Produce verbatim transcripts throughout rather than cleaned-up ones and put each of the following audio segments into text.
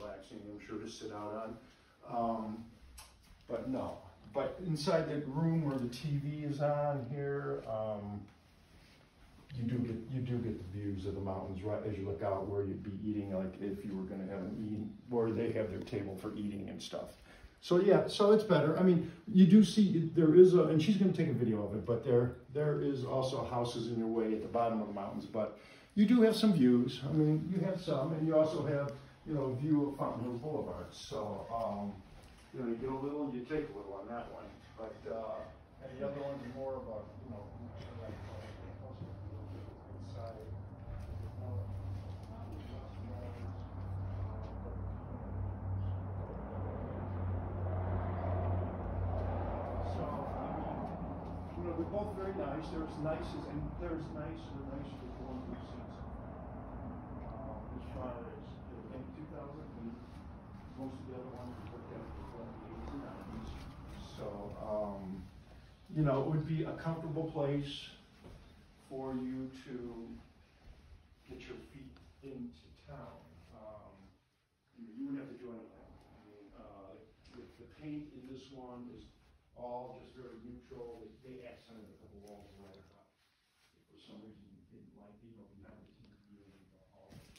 relaxing, I'm sure, to sit out on. Um, but no, but inside the room where the T V is on here, um, you do get you do get the views of the mountains right as you look out where you'd be eating, like if you were going to have an eating, where they have their table for eating and stuff. So yeah, so it's better. I mean, you do see there is a, and she's going to take a video of it, but there there is also houses in your way at the bottom of the mountains, but you do have some views. I mean, you have some, and you also have, you know, a view of Fountain Hills Boulevard. So, um, you know, you get a little, you take a little on that one, but uh, and the other one's more about, you know, like inside. They're both very nice. There's nice and there's nicer, nicer than the ones we've seen so far. Um, as far as in two thousand eight, most of the other ones we looked at were from the eighties and nineties. So, um, you know, it would be a comfortable place for you to get your feet into town. Um, you, you wouldn't have to do anything. I mean, uh, the, the paint in this one is all just very neutral. They, they accented a couple walls right up. If for some reason you didn't like, you know, behind the T V and all that.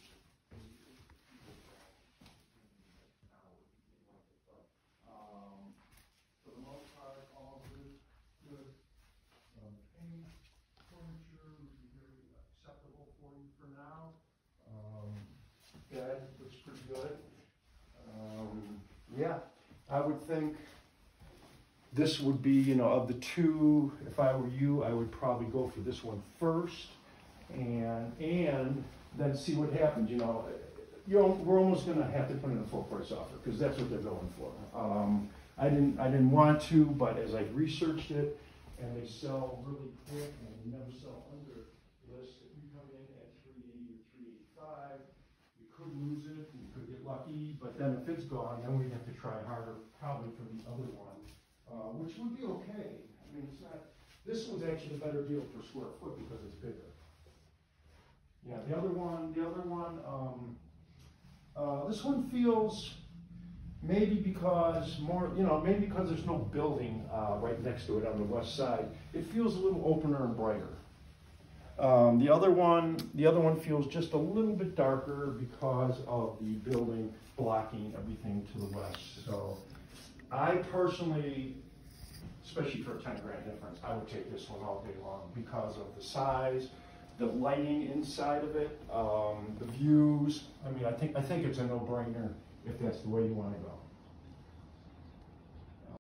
Um, for the most part, all good, good um, paint, furniture would be very acceptable for you for now. Um, bed looks pretty good. Um, yeah, I would think this would be, you know, of the two, if I were you, I would probably go for this one first, and and then see what happens. You know, you know, we're almost going to have to put in a full price offer because that's what they're going for. Um, I didn't, I didn't want to, but as I researched it, and they sell really quick, and they never sell under list. If you come in at three eighty or three eighty-five, you could lose it, you could get lucky, but then if it's gone, then we'd have to try harder, probably for the other one. Uh, which would be okay. I mean, it's not, this one's actually a better deal per square foot because it's bigger. Yeah, the other one, the other one, um, uh, this one feels, maybe because more, you know, maybe because there's no building uh, right next to it on the west side, it feels a little opener and brighter. Um, the other one, the other one feels just a little bit darker because of the building blocking everything to the west. So, I personally, especially for a ten grand difference, I would take this one all day long because of the size, the lighting inside of it, um, the views. I mean, I think I think it's a no-brainer if that's the way you want to go.